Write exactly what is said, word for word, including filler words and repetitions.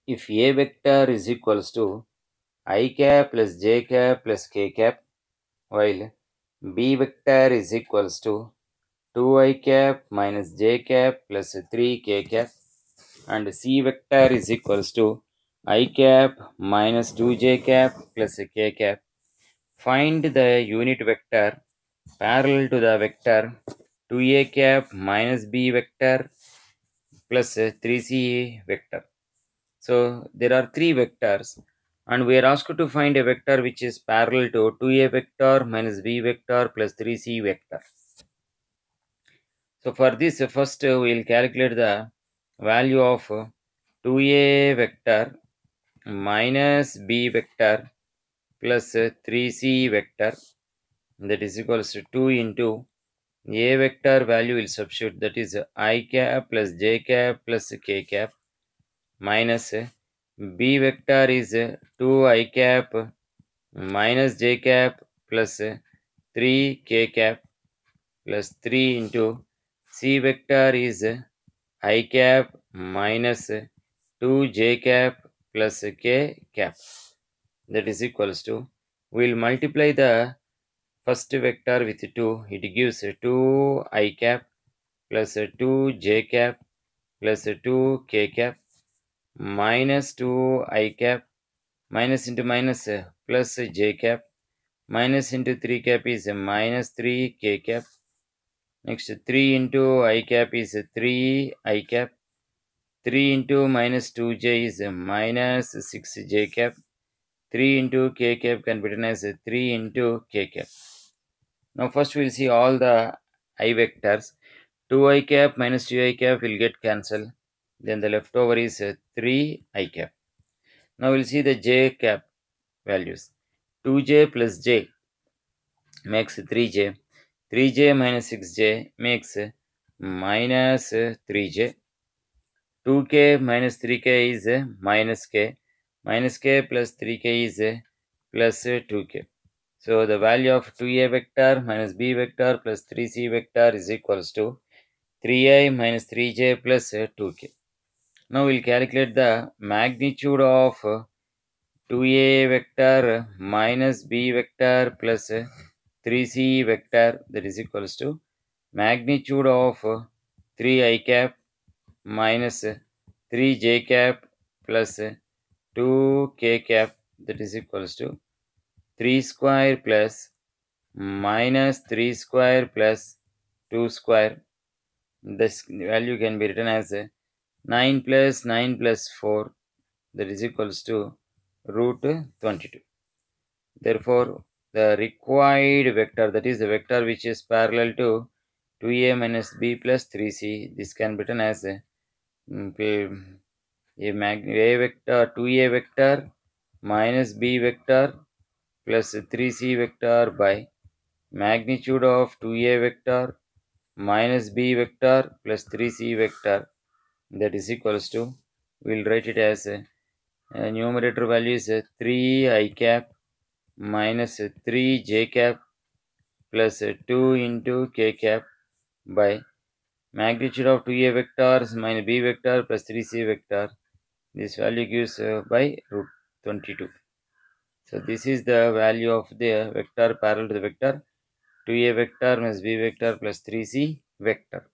if A vector is equals to I cap plus j cap plus k cap, while B vector is equals to two i cap minus j cap plus three k cap, and C vector is equals to I cap minus two j cap plus k cap. Find the unit vector parallel to the vector two a cap minus b vector plus three c vector. So there are three vectors, and we are asked to find a vector which is parallel to two a vector minus b vector plus three c vector. So for this, first we will calculate the value of two a vector minus b vector plus three c vector, that is equals to two into a vector value will substitute, that is I cap plus j cap plus k cap, minus b vector is two i cap minus j cap plus three k cap plus three into c vector is I cap minus two j cap plus k cap, that is equals to, we will multiply the first vector with two, it gives two I cap plus two j cap plus two k cap minus two I cap, minus into minus plus j cap, minus into three cap is minus three k cap. Next three into I cap is three I cap, three into minus two j is minus six j cap, three into k cap can be written as three into k cap. Now first we will see all the I vectors. two i cap minus two i cap will get cancelled. Then the leftover is three i cap. Now we will see the j cap values. two j plus j makes three j. three j minus six j makes minus three j. two k minus three k is minus k. Minus k plus three k is plus two k. So the value of two a vector minus b vector plus three c vector is equals to three i minus three j plus two k. Now we will calculate the magnitude of two a vector minus b vector plus three c vector, that is equals to magnitude of three i cap minus three j cap plus two k cap, that is equals to three square plus minus three square plus two square. This value can be written as nine plus nine plus four, that is equals to root twenty-two. Therefore, the required vector, that is the vector which is parallel to two a minus b plus three c, this can be written as a, a, mag, a vector, two a vector minus b vector plus three c vector by magnitude of two a vector minus b vector plus three c vector, that is equals to, we will write it as a, a numerator value is three i cap minus three j cap plus two into k cap by magnitude of two a vectors minus b vector plus three c vector. This value gives uh, by root twenty-two. So this is the value of the vector parallel to the vector two a vector minus b vector plus three c vector.